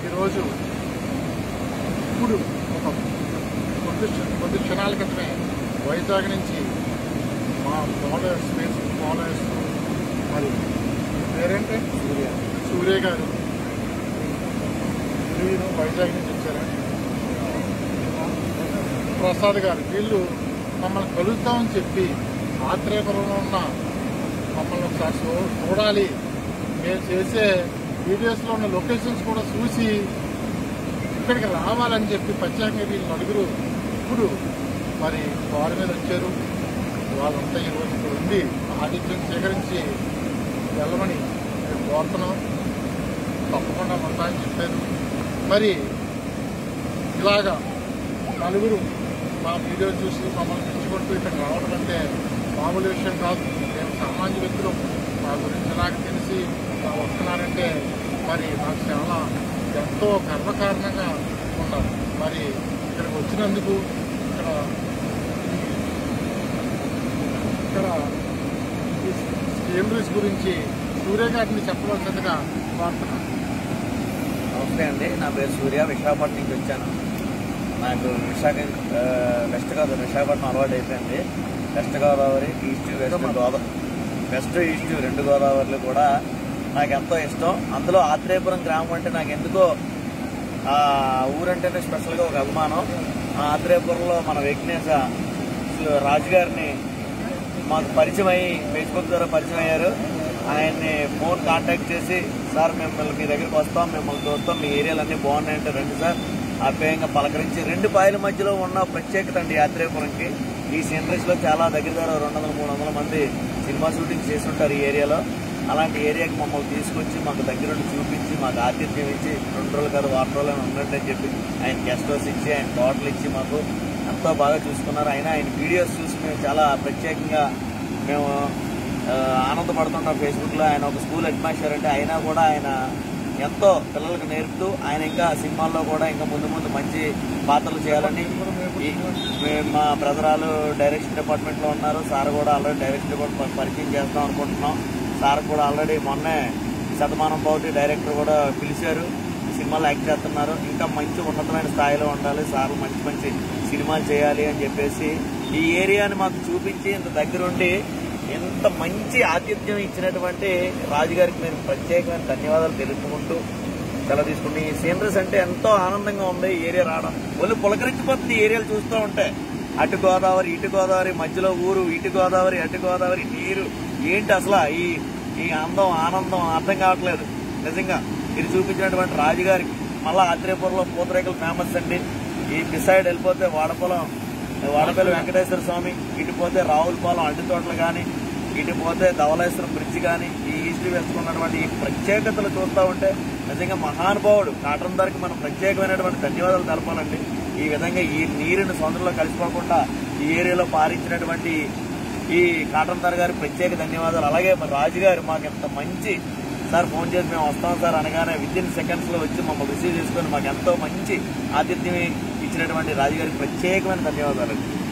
ఈరోజు ఇప్పుడు ఒక కొద్ది క్షణాల క్రితమే వైజాగ్ నుంచి మా ఫాలోయర్స్ ఫేస్బుక్ ఫాలోయర్స్ మరి పేరేంటే సూర్య గారు వైజాగ్ నుంచి వచ్చారు. ప్రసాద్ గారు వీళ్ళు మమ్మల్ని కలుద్దామని చెప్పి ఆత్రేయపురంలో ఉన్న మమ్మల్ని ఒకసారి చూడాలి, మేము చేసే వీడియోస్లో ఉన్న లొకేషన్స్ కూడా చూసి ఇక్కడికి రావాలని చెప్పి ప్రత్యేకంగా వీళ్ళు నలుగురు ఇప్పుడు మరి వారి మీద వచ్చారు. వాళ్ళంతా ఈరోజు ఇక్కడ ఉండి ఆతిథ్యం సేకరించి వెళ్ళమని మేము కోరుతున్నాం. తప్పకుండా ఉంటాయని చెప్పారు. మరి ఇలాగా నలుగురు మా వీడియో చూసి మమ్మల్ని మెచ్చుకుంటూ ఇక్కడ రావడం అంటే మామూలు విషయం కాదు. మేము సామాన్య వ్యక్తులు, మా గురించి నాకు తెలిసి వస్తున్నారంటే మరి నాకు చాలా ఎంతో గర్వకారణంగా ఉన్నారు. మరి ఇక్కడికి వచ్చినందుకు ఇక్కడ ఈ స్కీనరీస్ గురించి సూర్య గారిని చెప్పవలసిందిగా కోరుతున్నాను. నమస్తే అండి, నా పేరు సూర్య. విశాఖపట్నం నుంచి వచ్చాను. నాకు విశాఖపట్నం అలవాటు అయిపోయింది. West Godavari, east west east రెండు గోదావరిలు కూడా నాకు ఎంతో ఇష్టం. అందులో ఆత్రేయపురం గ్రామం అంటే నాకు ఎందుకో ఆ ఊరంటేనే స్పెషల్గా ఒక అభిమానం. ఆత్రేయపురంలో మన విఘ్నేశ రాజుగారిని మాకు పరిచయం అయ్యి ఫేస్బుక్ ద్వారా పరిచయం అయ్యారు. ఆయన్ని ఫోన్ కాంటాక్ట్ చేసి, సార్ మిమ్మల్ని మీ దగ్గరికి వస్తాం, మిమ్మల్ని చూస్తాం, మీ ఏరియాలన్నీ బాగున్నాయంటే రండి సార్ ఆప్యాయంగా పలకరించి 2 పాయల మధ్యలో ఉన్న ప్రత్యేకత అండి ఆత్రేయపురంకి. ఈ సీనరీస్లో చాలా దగ్గర 200-300 మంది సినిమా షూటింగ్ చేసి ఉంటారు ఈ ఏరియాలో. అలాంటి ఏరియాకి మమ్మల్ని తీసుకొచ్చి మాకు దగ్గరుండి చూపించి మాకు ఆతిథ్యం ఇచ్చి 2 రోజులు కాదు 1 రోజులు ఉన్నట్టు అని చెప్పి ఆయన గెస్ట్ హౌస్ ఇచ్చి ఆయన హోటల్ ఇచ్చి మాకు ఎంతో బాగా చూసుకున్నారు. ఆయన వీడియోస్ చూసి మేము చాలా ప్రత్యేకంగా మేము ఆనందపడుతుంటాం. ఫేస్బుక్లో ఆయన ఒక స్కూల్ హెడ్ మాస్టర్ అంటే అయినా కూడా ఆయన ఎంతో పిల్లలకు నేర్పుతూ ఆయన ఇంకా సినిమాల్లో కూడా ఇంకా ముందు మంచి పాత్రలు చేయాలని మా బ్రదరాలు డైరెక్షన్ డిపార్ట్మెంట్లో ఉన్నారు. సార్ కూడా ఆల్రెడీ డైరెక్షన్ డిపార్ట్మెంట్ పరిచయం చేద్దాం అనుకుంటున్నాం. సార్ కూడా ఆల్రెడీ మొన్నే శతమానం భవతి డైరెక్టర్ కూడా పిలిచారు, సినిమాలు యాక్ట్ చేస్తున్నారు. ఇంకా మంచి ఉన్నతమైన స్థాయిలో ఉండాలి, సార్ మంచి సినిమాలు చేయాలి అని చెప్పేసి ఈ ఏరియాని మాకు చూపించి ఇంత దగ్గరుండి ఎంత మంచి ఆతిథ్యం ఇచ్చినటువంటి రాజుగారికి మేము ప్రత్యేకమైన ధన్యవాదాలు తెలుపుకుంటూ సెలవు తీసుకుంటే ఈ సీనరీస్ అంటే ఎంతో ఆనందంగా ఉంది. ఈ ఏరియా రావడం వాళ్ళు పులకరించిపోతుంది. ఈ ఏరియాలు చూస్తూ ఉంటే అటు గోదావరి ఇటు గోదావరి మధ్యలో ఊరు, ఇటు గోదావరి అటు గోదావరి నీరు ఏంటి అసలు ఈ అందం ఆనందం అర్థం కావట్లేదు. నిజంగా ఇది చూపించినటువంటి రాజుగారికి మళ్ళీ ఆత్రేయపురంలో పూతరేకులు ఫేమస్ అండి. ఈ బిసైడ్ వెళ్ళిపోతే వాడపల్లి వెంకటేశ్వర స్వామి, ఇటు పోతే రావులపాలెం అడ్డు తోటలు కానీ, ఇటు పోతే ధవళేశ్వరం బ్రిడ్జ్ కానీ, ఈ ఈస్ట్ వెస్ట్ ఉన్నటువంటి ఈ ప్రత్యేకతలు చూస్తూ ఉంటే నిజంగా మహానుభావుడు కాటన్ ధరకి మనం ప్రత్యేకమైనటువంటి ధన్యవాదాలు తెలపాలండి. ఈ విధంగా ఈ నీరుని సముద్రంలో కలిసిపోకుండా ఈ ఏరియాలో పారించినటువంటి ఈ కాటన్ ధర గారికి ప్రత్యేక ధన్యవాదాలు. అలాగే మన రాజుగారు మాకు ఎంత మంచి సార్ ఫోన్ చేసి మేము వస్తాం సార్ అనగానే వితిన్ సెకండ్స్లో వచ్చి మమ్మల్ని రిసీవ్ చేసుకొని మాకు ఎంతో మంచి ఆతిథ్యం ఇచ్చినటువంటి రాజుగారికి ప్రత్యేకమైన ధన్యవాదాలు.